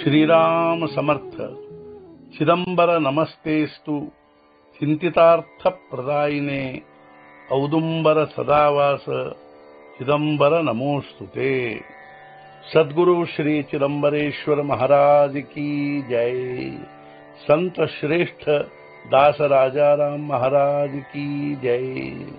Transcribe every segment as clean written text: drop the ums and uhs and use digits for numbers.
श्रीराम समर्थ चिदंबर नमस्तेस्तु चिंतितार्थ प्रदायिने औदुंबर सदावास चिदंबर नमोस्तुते। सद्गुरु श्री चिदंबरेश्वर महाराज की जय। संत श्रेष्ठ दास राजाराम महाराज की जय।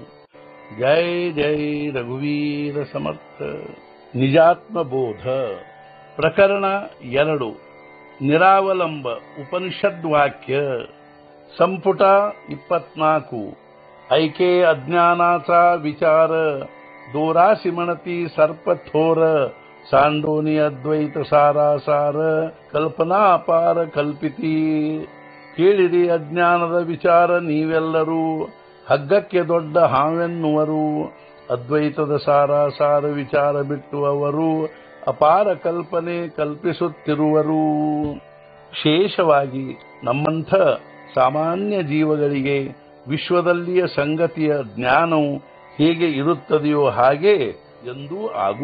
जय जय रघुवीर समर्थ। निजात्म बोध प्रकरण 2 निरावलंब उपनिषद्वाक्य संपुಟ 24 ऐके अज्ञानाचा विचार दोरासी म्हणती सर्पथोर सांडोनी अद्वैत सारासार कल्पना अपार कल्पिती ಕೇಳಿರಿ ಅಜ್ಞಾನದ ವಿಚಾರ ನೀವೆಲ್ಲರೂ ಹಗ್ಗಕ್ಕೆ ದೊಡ್ಡ ಹಾವೆನ್ನುವರು ಅದ್ವೈತದ ಸಾರಾಸಾರ ವಿಚಾರ ಬಿಟ್ಟು ಅವರು ಅಪಾರ ಕಲ್ಪನೆ ಕಲ್ಪಿಸುತ್ತಿರುವರು। ವಿಶೇಷವಾಗಿ ನಮ್ಮಂಥ ಸಾಮಾನ್ಯ ಜೀವಗಳಿಗೆ ವಿಶ್ವದಲ್ಲಿಯ ಸಂಗತಿಯ ಜ್ಞಾನವು ಹೇಗೆ ಇರುತ್ತದೆಯೋ ಹಾಗೆ ಎಂದೂ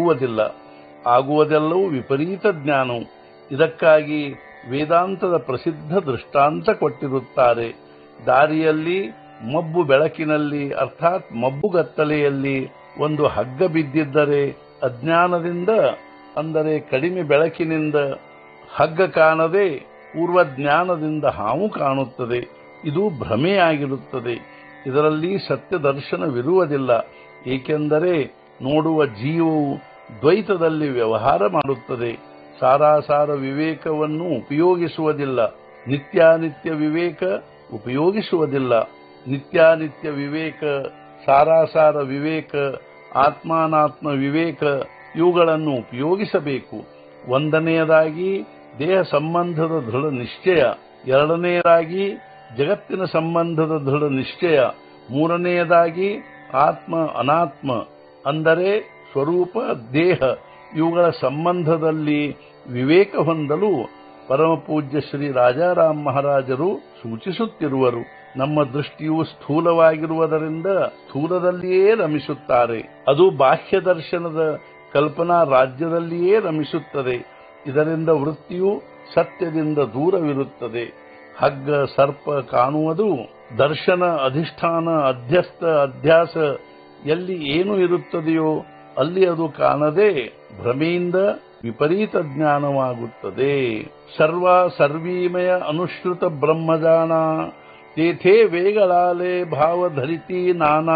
ಆಗುವುದೆಲ್ಲವೂ ವಿಪರೀತ ಜ್ಞಾನವು। ಇದಕ್ಕಾಗಿ ವೇದಾಂತದ ಪ್ರಸಿದ್ಧ ದೃಷ್ಟಾಂತ ಕೊಟ್ಟಿರುತ್ತಾರೆ। ದಾರಿಯಲ್ಲಿ ಮಬ್ಬು ಬೆಳಕಿನಲ್ಲಿ ಅರ್ಥಾತ್ ಮಬ್ಬುಗತ್ತಲೆಯಲ್ಲಿ ಒಂದು ಹಗ್ಗ ಬಿದ್ದಿದ್ದರೆ ಅಜ್ಞಾನದಿಂದ ಅಂದರೆ ಕಡಿಮೆ ಬೆಳಕಿನಿಂದ ಹಗ್ಗ ಕಾಣದೆ ಪೂರ್ವಜ್ಞಾನದಿಂದ ಹಾವು ಕಾಣುತ್ತದೆ। ಇದು ಭ್ರಮೆಯಾಗಿರುತ್ತದೆ। ಇದರಲ್ಲಿ ಸತ್ಯ ದರ್ಶನವಿರುವುದಿಲ್ಲ। ಏಕೆಂದರೆ ನೋಡುವ ಜೀವವು ದ್ವೈತದಲ್ಲಿ ವ್ಯವಹಾರ ಮಾಡುತ್ತದೆ, ಸಾರಾಸಾರ ವಿವೇಕವನ್ನು ಉಪಯೋಗಿಸುವುದಿಲ್ಲ, ನಿತ್ಯಾನಿತ್ಯ ವಿವೇಕ ಉಪಯೋಗಿಸುವುದಿಲ್ಲ। ನಿತ್ಯಾನಿತ್ಯ ವಿವೇಕ, ಸಾರಾಸಾರ ವಿವೇಕ, ಆತ್ಮಾನಾತ್ಮ ವಿವೇಕ ಇವುಗಳನ್ನು ಉಪಯೋಗಿಸಬೇಕು। ಒಂದನೆಯದಾಗಿ ದೇಹ ಸಂಬಂಧದ ದೃಢ ನಿಶ್ಚಯ, ಎರಡನೆಯದಾಗಿ ಜಗತ್ತಿನ ಸಂಬಂಧದ ದೃಢ ನಿಶ್ಚಯ, ಮೂರನೆಯದಾಗಿ ಆತ್ಮ ಅನಾತ್ಮ ಅಂದರೆ ಸ್ವರೂಪ ದೇಹ ಇವುಗಳ ಸಂಬಂಧದಲ್ಲಿ ವಿವೇಕ ಹೊಂದಲು ಪರಮಪೂಜ್ಯ ಶ್ರೀ ರಾಜಾರಾಮ್ ಮಹಾರಾಜರು ಸೂಚಿಸುತ್ತಿರುವರು। ನಮ್ಮ ದೃಷ್ಟಿಯು ಸ್ಥೂಲವಾಗಿರುವುದರಿಂದ ಸ್ಥೂಲದಲ್ಲಿಯೇ ರಮಿಸುತ್ತಾರೆ, ಅದು ಬಾಹ್ಯ ದರ್ಶನದ ಕಲ್ಪನಾ ರಾಜ್ಯದಲ್ಲಿಯೇ ರಮಿಸುತ್ತದೆ। ಇದರಿಂದ ವೃತ್ತಿಯು ಸತ್ಯದಿಂದ ದೂರವಿರುತ್ತದೆ। ಹಗ್ಗ ಸರ್ಪ ಕಾಣುವುದು ದರ್ಶನ ಅಧಿಷ್ಠಾನ ಅಧ್ಯಸ್ಥ ಅಧ್ಯಾಸ ಎಲ್ಲಿ ಏನು ಇರುತ್ತದೆಯೋ ಅಲ್ಲಿ ಅದು ಕಾಣದೆ ಭ್ರಮೆಯಿಂದ ವಿಪರೀತ ಜ್ಞಾನವಾಗುತ್ತದೆ। ಸರ್ವ ಸರ್ವೀಮಯ ಅನುಶ್ರುತ ಬ್ರಹ್ಮಜಾನ ತೇಥೇ ವೇಗಳಾಲೆ ಭಾವ ಧರಿತಿ ನಾನಾ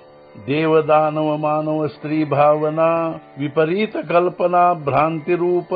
ದೇವದಾನವ ಮಾನವ ಸ್ತ್ರೀ ಭಾವನಾ ವಿಪರೀತ ಕಲ್ಪನಾ ಭ್ರಾಂತಿ ರೂಪ।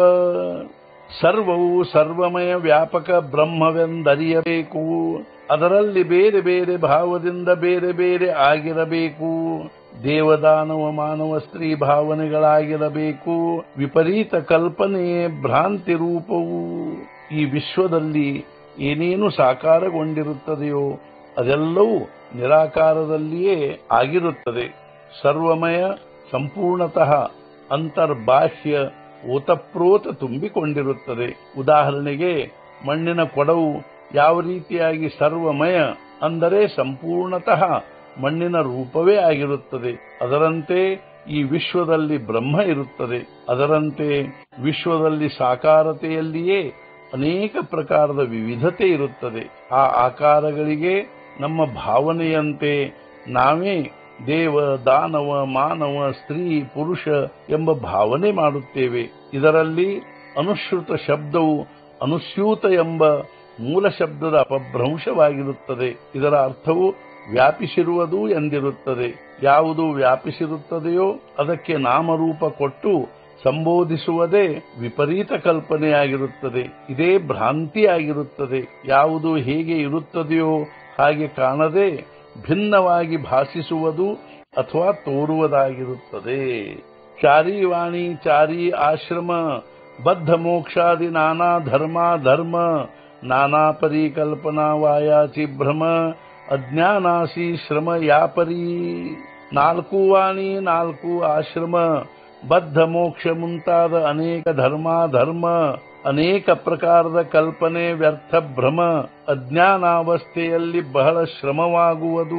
ಸರ್ವವು ಸರ್ವಮಯ ವ್ಯಾಪಕ ಬ್ರಹ್ಮವೆಂದರಿಯಬೇಕು, ಅದರಲ್ಲಿ ಬೇರೆ ಬೇರೆ ಭಾವದಿಂದ ಬೇರೆ ಬೇರೆ ಆಗಿರಬೇಕು, ದೇವದಾನವ ಮಾನವ ಸ್ತ್ರೀ ಭಾವನೆಗಳಾಗಿರಬೇಕು, ವಿಪರೀತ ಕಲ್ಪನೆಯೇ ಭ್ರಾಂತಿ ರೂಪವು। ಈ ವಿಶ್ವದಲ್ಲಿ ಏನೇನು ಸಾಕಾರಗೊಂಡಿರುತ್ತದೆಯೋ ಅದೆಲ್ಲವೂ ನಿರಾಕಾರದಲ್ಲಿಯೇ ಆಗಿರುತ್ತದೆ। ಸರ್ವಮಯ ಸಂಪೂರ್ಣತಃ ಅಂತರ್ಬಾಹ್ಯ ಓತಪ್ರೋತ ತುಂಬಿಕೊಂಡಿರುತ್ತದೆ। ಉದಾಹರಣೆಗೆ ಮಣ್ಣಿನ ಕೊಡವು ಯಾವ ರೀತಿಯಾಗಿ ಸರ್ವಮಯ ಅಂದರೆ ಸಂಪೂರ್ಣತಃ ಮಣ್ಣಿನ ರೂಪವೇ ಆಗಿರುತ್ತದೆ, ಅದರಂತೆ ಈ ವಿಶ್ವದಲ್ಲಿ ಬ್ರಹ್ಮ ಇರುತ್ತದೆ। ಅದರಂತೆ ವಿಶ್ವದಲ್ಲಿ ಸಾಕಾರತೆಯಲ್ಲಿಯೇ ಅನೇಕ ಪ್ರಕಾರದ ವಿವಿಧತೆ ಇರುತ್ತದೆ। ಆ ಆಕಾರಗಳಿಗೆ ನಮ್ಮ ಭಾವನೆಯಂತೆ ನಾವೇ ದೇವ ದಾನವ ಮಾನವ ಸ್ತ್ರೀ ಪುರುಷ ಎಂಬ ಭಾವನೆ ಮಾಡುತ್ತೇವೆ। ಇದರಲ್ಲಿ ಅನುಶ್ರುತ ಶಬ್ದವು ಅನುಸ್ಯೂತ ಎಂಬ ಮೂಲ ಶಬ್ದದ ಅಪಭ್ರಂಶವಾಗಿರುತ್ತದೆ। ಇದರ ಅರ್ಥವು ವ್ಯಾಪಿಸಿರುವುದು ಎಂದಿರುತ್ತದೆ। ಯಾವುದು ವ್ಯಾಪಿಸಿರುತ್ತದೆಯೋ ಅದಕ್ಕೆ ನಾಮರೂಪ ಕೊಟ್ಟು ಸಂಬೋಧಿಸುವುದೇ ವಿಪರೀತ ಕಲ್ಪನೆಯಾಗಿರುತ್ತದೆ, ಇದೇ ಭ್ರಾಂತಿಯಾಗಿರುತ್ತದೆ। ಯಾವುದು ಹೇಗೆ ಇರುತ್ತದೆಯೋ ಹಾಗೆ ಕಾಣದೆ ಭಿನ್ನವಾಗಿ ಭಾಷಿಸುವುದು ಅಥವಾ ತೋರುವುದಾಗಿರುತ್ತದೆ। ಚಾರಿ ವಾಣಿ ಚಾರಿ ಆಶ್ರಮ ಬದ್ಧ ಮೋಕ್ಷಾದಿ ನಾನಾ ಧರ್ಮ ನಾನಾ ಪರಿಕಲ್ಪನಾ ವಾಯಾಚಿ ಭ್ರಮ ಅಜ್ಞಾನಾಸಿ ಶ್ರಮ ಯಾಪರಿ। 4 ವಾಣಿ 4 ಆಶ್ರಮ ಬದ್ಧ ಮೋಕ್ಷ ಮುಂತಾದ ಅನೇಕ ಧರ್ಮ ಅನೇಕ ಪ್ರಕಾರದ ಕಲ್ಪನೆ ವ್ಯರ್ಥ ಭ್ರಮ ಅಜ್ಞಾನಾವಸ್ಥೆಯಲ್ಲಿ ಬಹಳ ಶ್ರಮವಾಗುವುದು।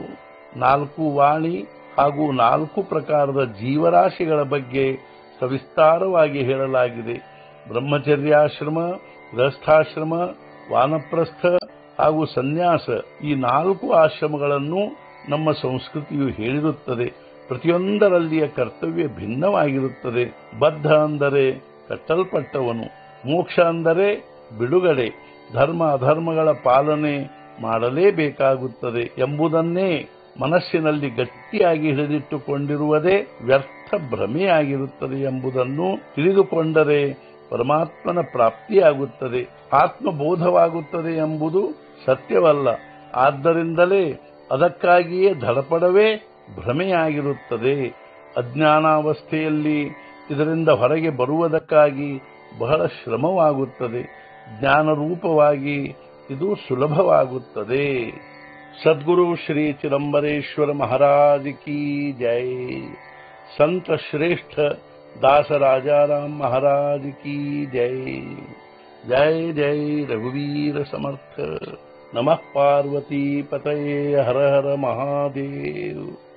4 ವಾಣಿ ಹಾಗೂ 4 ಪ್ರಕಾರದ ಜೀವರಾಶಿಗಳ ಬಗ್ಗೆ ಸವಿಸ್ತಾರವಾಗಿ ಹೇಳಲಾಗಿದೆ। ಬ್ರಹ್ಮಚರ್ಯಾಶ್ರಮ, ಗೃಹಸ್ಥಾಶ್ರಮ, ವಾನಪ್ರಸ್ಥ ಹಾಗೂ ಸನ್ಯಾಸ ಈ 4 ಆಶ್ರಮಗಳನ್ನು ನಮ್ಮ ಸಂಸ್ಕೃತಿಯು ಹೇಳಿರುತ್ತದೆ. ಪ್ರತಿಯೊಂದರಲ್ಲಿಯ ಕರ್ತವ್ಯ ಭಿನ್ನವಾಗಿರುತ್ತದೆ. ಬದ್ಧ ಅಂದರೆ ಕಟ್ಟಲ್ಪಟ್ಟವನು, ಮೋಕ್ಷ ಅಂದರೆ ಬಿಡುಗಡೆ, ಧರ್ಮ ಅಧರ್ಮಗಳ ಪಾಲನೆ ಮಾಡಲೇಬೇಕಾಗುತ್ತದೆ ಎಂಬುದನ್ನೇ ಮನಸ್ಸಿನಲ್ಲಿ ಗಟ್ಟಿಯಾಗಿ ಹಿಡಿದಿಟ್ಟುಕೊಂಡಿರುವುದೇ ವ್ಯರ್ಥ ಭ್ರಮೆಯಾಗಿರುತ್ತದೆ ಎಂಬುದನ್ನು ತಿಳಿದುಕೊಂಡರೆ ಪರಮಾತ್ಮನ ಪ್ರಾಪ್ತಿಯಾಗುತ್ತದೆ, ಆತ್ಮಬೋಧವಾಗುತ್ತದೆ ಎಂಬುದು ಸತ್ಯವಲ್ಲ. ಆದ್ದರಿಂದಲೇ ಅದಕ್ಕಾಗಿಯೇ ಧಡಪಡವೇ ಭ್ರಮೆಯಾಗಿರುತ್ತದೆ. ಅಜ್ಞಾನಾವಸ್ಥೆಯಲ್ಲಿ ಇದರಿಂದ ಹೊರಗೆ ಬರುವುದಕ್ಕಾಗಿ ಬಹಳ ಶ್ರಮವಾಗುತ್ತದೆ. ಜ್ಞಾನರೂಪವಾಗಿ ಇದು ಸುಲಭವಾಗುತ್ತದೆ. ಸದ್ಗುರು ಶ್ರೀ ಚಿದಂಬರೇಶ್ವರ महाराज की जय। संत श्रेष्ठ दास राजाराम महाराज की जय। जय जय रघुवीर समर्थ। नमः पार्वती पतये हर हर महादेव।